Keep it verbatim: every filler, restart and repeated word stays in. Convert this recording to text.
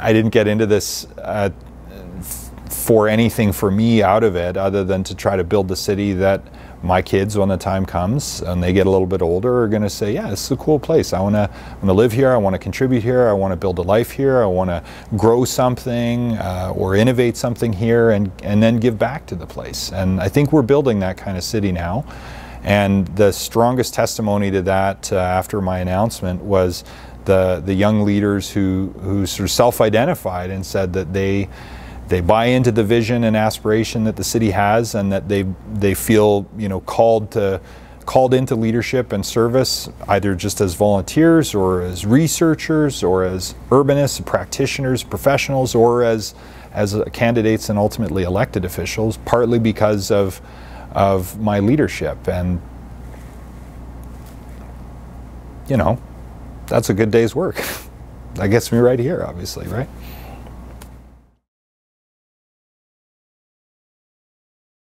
I didn't get into this uh, for anything for me out of it, other than to try to build the city that my kids, when the time comes and they get a little bit older, are going to say, yeah, this is a cool place. I want to I want to live here. I want to contribute here. I want to build a life here. I want to grow something uh, or innovate something here, and, and then give back to the place. And I think we're building that kind of city now. And the strongest testimony to that uh, after my announcement was the, the young leaders who, who sort of self-identified and said that they They buy into the vision and aspiration that the city has, and that they they feel, you know, called to called into leadership and service, either just as volunteers or as researchers or as urbanists, practitioners, professionals, or as as candidates and ultimately elected officials, partly because of of my leadership. And you know, that's a good day's work. That gets me right here, obviously, right?